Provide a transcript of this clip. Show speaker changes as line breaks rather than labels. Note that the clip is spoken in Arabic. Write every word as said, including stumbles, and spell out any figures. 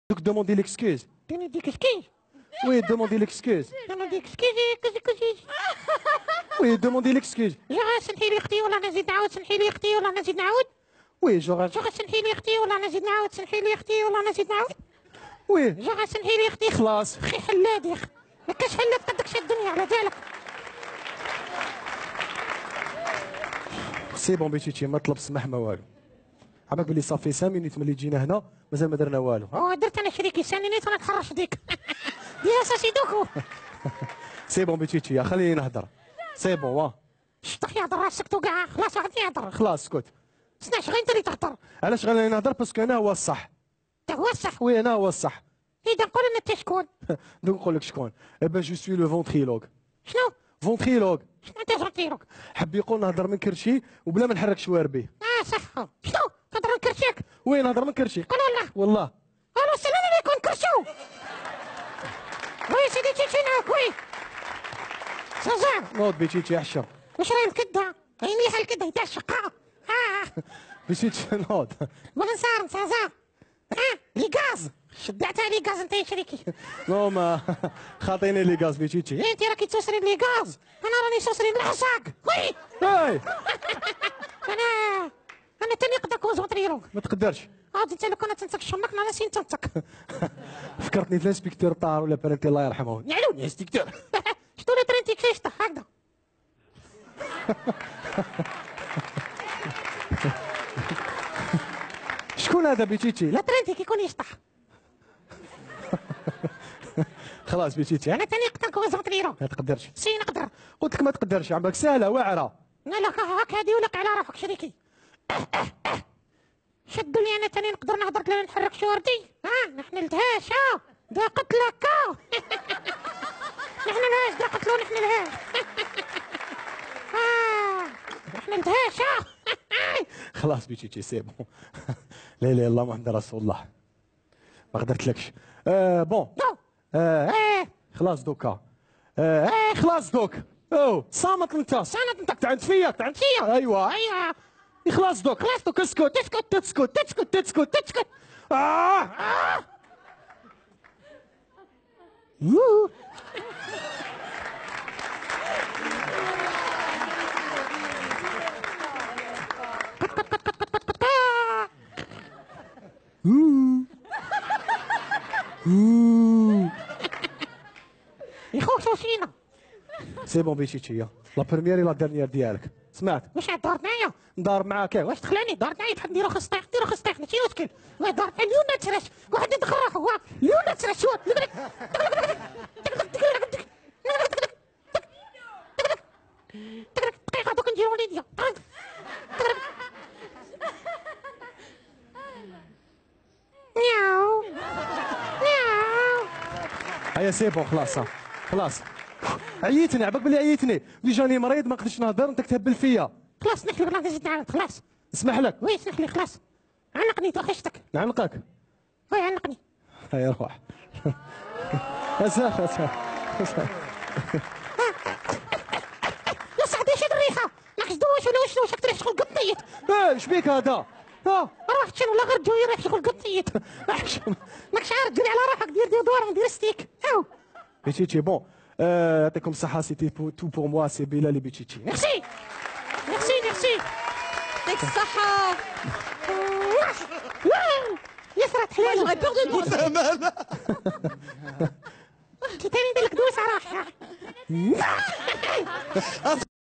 Donc demandez l'excuse.
Donnez des excuses.
Oui, demandez l'excuse.
Donnez des excuses. كذي كذي.
Oui, demandez l'excuse.
جا سمحي لي اختي ولا نزيد نعاود سمحي لي اختي ولا نزيد نعاود.
Oui, genre.
جا سمحي لي اختي ولا نزيد نعاود سمحي لي اختي ولا نزيد نعاود.
Oui.
جا سمحي لي اختي.
خلاص.
اخي حلاد يا اخي. ما كاش حلاد قدك شي الدنيا على بالك.
سي بون بيتيتي ما طلب السماح ما والو. عمك بلي صافي خمسة مينيت ملي جينا هنا مازال ما درنا والو.
اه درت انا شريكي سانينيت وانا تخرج ديك. يا ساسي دوكو.
سي بون بيتيتي خليني نهضر. سي بون وا.
شطح يهضر راسك توقع خلاص واحد يهضر.
خلاص اسكت.
سناش غير انت اللي تهضر.
علاش غادي نهضر باسكو انا هو الصح.
انت هو الصح.
وي انا هو الصح.
اذا قول لنا انت شكون.
دونك نقول لك شكون. اي بان جو سوي لو فونتريلوغ.
شنو؟
فونتريلوغ.
شنو انت فونتريلوغ؟
حب يقول نهضر من كرشي وبلا ما نحرك شواربي.
اه صح. شنو؟ تهضر من كرشيك؟
وي نهضر من كرشي.
قول والله.
والله.
الو السلام عليكم كرشو. وي سيدي تيجي معاك وي. سازان.
نوض بيتيتي حشم.
واش راهي الكده؟ هي مليحه الكده تاع الشقه. اه.
بيتيتي نوض.
وين صار سازان؟ اه لي غاز. شدعتها لي غاز انت يا شريكي.
نو ما خاطيني لي غاز بيتيتي.
انت راكي توصلي لي غاز. انا راني توصلي للعصاق. وي.
هاي.
انا انا تاني نقدر كونسونطريرو.
ما تقدرش.
عاد انت لو كنت تنسك شمك انا نسيت تنسك.
فكرتني في الانسبكتور طار ولا برنتي الله يرحمه.
نعلوني انسبكتور. شتو لا ترنتي كيفاش هكذا.
شكون هذا بيتيتي؟
لا ترنتي كيكون يشطح.
خلاص بيتيتي
انا تاني نقدر كونسونطريرو.
ما تقدرش.
سي نقدر.
قلت لك ما تقدرش عمرك سهله واعره.
لا لا هاك هادي ولك على روحك شريكي. شدوا لي انا تاني نقدر نهضر لا نحرك شوردي. ها نحن الدهاش ها دا قتلك ها. نحن الهاش دا قتلو نحن الهاش. ها نحن الدهاش ها.
خلاص بيتيتي سي بون. لا اله الا الله محمد رسول الله. ما قدرتلكش. آه بون.
نو.
آه
ايه
خلاص دوكا. آه
ايه
خلاص دوك. او صامت انت.
صامت انت.
تعند فيا تعند فيا. ايوه
ايوه
خلاص دوك.
خلاص دوك.
اسكت
تسكت
تسكت تسكت تسكت تسكت. آه.
آه.
يوه.
يخوفوا فينا.
سي بون بيتيتي لا بروميير لا ديرنيير ديالك سمعت.
واش عاد دارت معايا؟
ندار معاك
واش تخلعني دارت معايا بحال نديرو خص طيح نديرو خص طيح ماشي مشكل. واه دارت معايا اليوم تسرش واحد يدخل روحو هو اليوم تسرش شوف دقيقة دوك نديرو ليديا. مياو مياو.
هيا سي بون خلاص خلاص. عييتني عباك بلي عييتني اللي جاني مريض ما قدرتش نهضر انت تهبل فيا.
خلاص اسمح لي والله نزيد نعاود خلاص.
اسمح لك.
وي اسمح لي خلاص. عنقني توحشتك.
نعنقك.
وي عنقني.
هيا روح. اسف اسف.
يا صاحبي شد الريحة ما حسدوش ولا شنو شكت ريح شغل قطيت.
اه ايش بيك هذا؟ اه
روح شنو لا غير جوي ريح شغل قطيت. ماكش عارف دير على روحك دير ديودورون دير ستيك. او
بيتيتي بون يعطيكم الصحة سيتي تو بور موا سي بلال بيتيتي.
ميرسي ميرسي ميرسي.
يعطيك الصحة.
يفرط حلال.
J'aurais peur de dire.
تاني ندير لك دوسة راح.